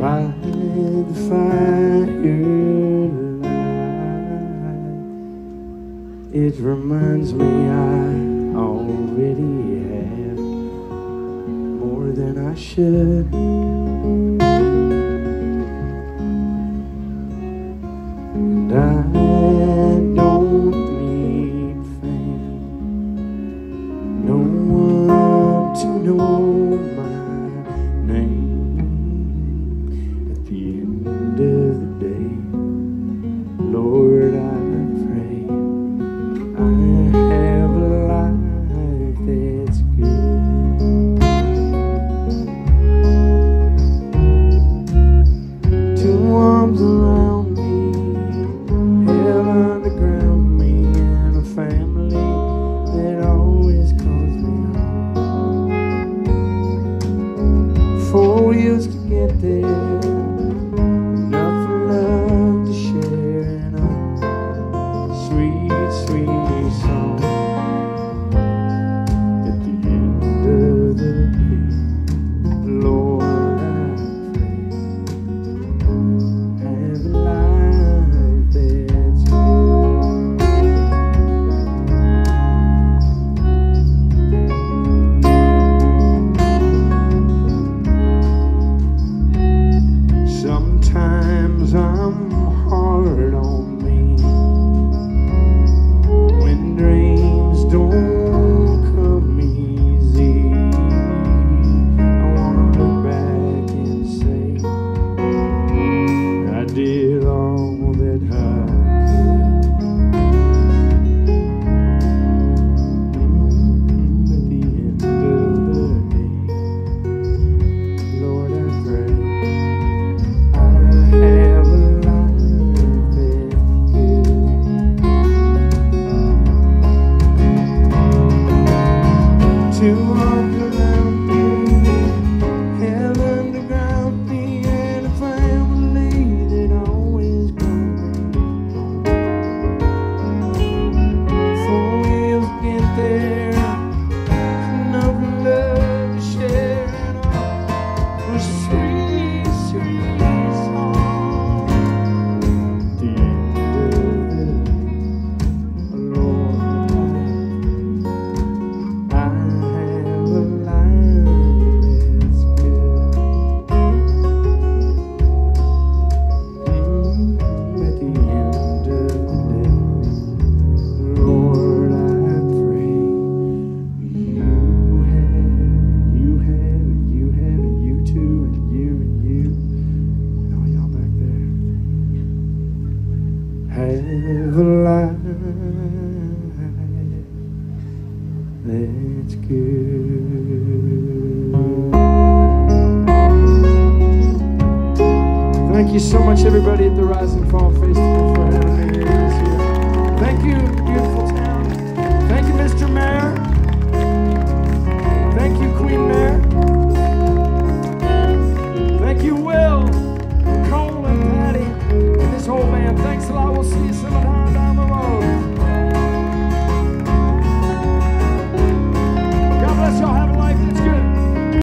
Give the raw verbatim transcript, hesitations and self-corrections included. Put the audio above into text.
by the firelight. It reminds me I already have more than I should. And I don't need fame, no one to know my name. At the end of the day, Lord, I pray I have a life that's good. Two arms around me, hell underground me, and a family that always calls me home. Four wheels to get there, enough love to share, and a sweet, sweet song. At the end of the day, Lord, I pray have a life that's good. Sometimes I'm hard on me when dreams don't come easy. I wanna look back and say I did all that I could. Mm, At the end of the day, Lord, I pray I have a life that's good. Two arms around me, hell underground me, and a family that always calls me home. Four wheels get there, enough love to share, and a sweet, sweet song. At the end of the day, Lord, I have a life that's good. Mm, At the end of the day, Lord, I pray you have, you have, you have, and you too, and you, and you, and all y'all back there, have a life that's good. Thank you so much, everybody at the Rise and Fall Festival, for having me here this year. Thank you, beautiful town. Thank you, Mister Mayor.